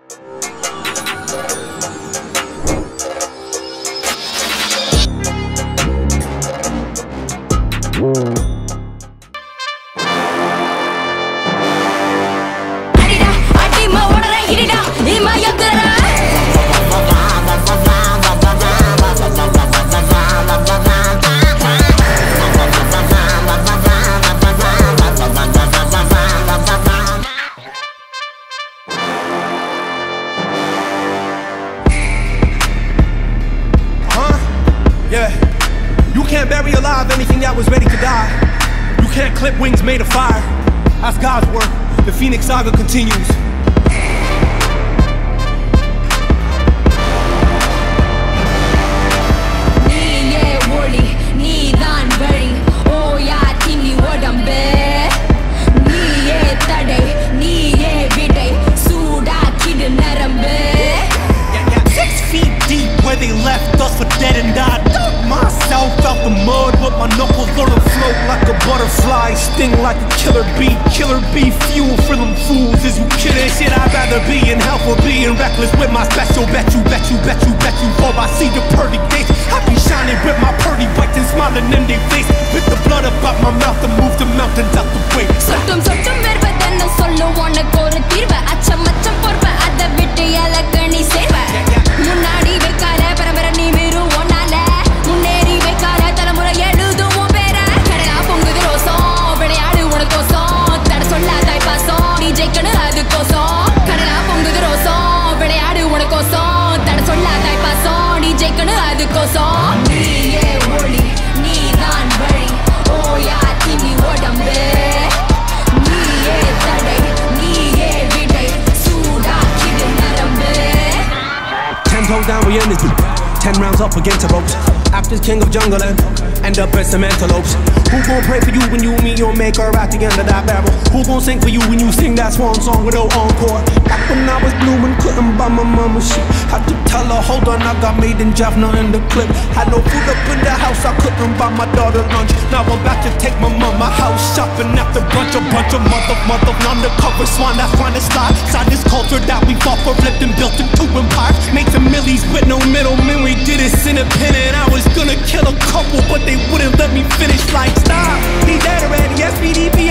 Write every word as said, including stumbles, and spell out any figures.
Wings made of fire. That's God's work. The Phoenix saga continues. Neeye oli, nee dhaan vali. Oh ya thini odambe. Neeye tadai, neeye vidai. Suda kid narambe. Six feet deep where they left us for dead and died. Dug myself out the mud with my knuckles gonna float like a butterfly, sting like a killer bee. Killer bee fuel for them fools. Is you kidding? Shit, I'd rather be in hell for being reckless with my special. Bet you, bet you, bet you, bet you. For I see the pearly gates. I be shining with my purdy whites and smiling in their face. With the blood about my mouth to move the mountains out the way. Sottum sottum vervadannu sollu unak oru thirva. Acham acham porva adha vittu elakani serva. Munnadi vekkara paramara nee meru onala. Munneri vekkara talamura eludum un pera. Kadala pongudhu rosam vilayadu unakosam. Thada solladai pasam nee jeikanu adukosam. Kadala pongudhu rosam vilayadu unakosam. Thada solladai pasam nee jeikanu adukosam. Neeye oli, nee dhaan vali. Oh ya thini odambe. Neeye tadai, neeye vidai. Suda kid narambe. Ten toes down, we ended it. Ten rounds up against the ropes. After king of jungle and end up as some antelopes. Who gon' pray for you when you meet your maker at the end of that barrel? Who gon' sing for you when you sing that swan song with no encore? Back when I was blooming, couldn't buy my mama shit. Had to tell her, hold on, I got made in Jaffna in the clip. Had no food up in the house, I couldn't buy my daughter lunch. Now I'm about to take my mama house shopping after brunch. A bunch of mother, mother, undercover swan that's trying to slide. Side this culture that we fought for, flipped and built into empires. Made some millies with no middlemen, we did it independent. I was gonna kill a couple, but they wouldn't let me finish. Like, stop, he's dead already, S P D P